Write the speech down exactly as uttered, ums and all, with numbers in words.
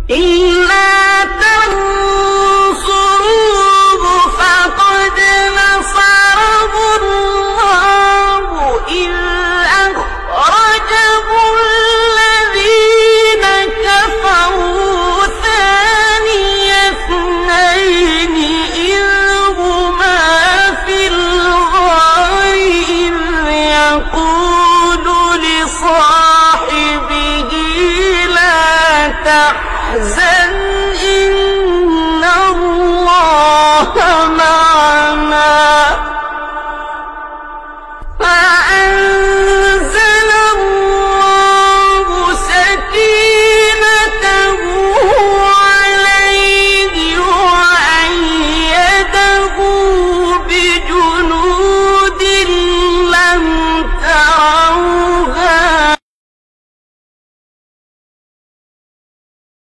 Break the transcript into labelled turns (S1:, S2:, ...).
S1: إلا تنصروه فقد نصره الله إذ أخرجه الذين كفروا ثاني اثنين إذ هما في الغار إذ يقول لصاحبه لا تحزن إن الله معنا فأنزل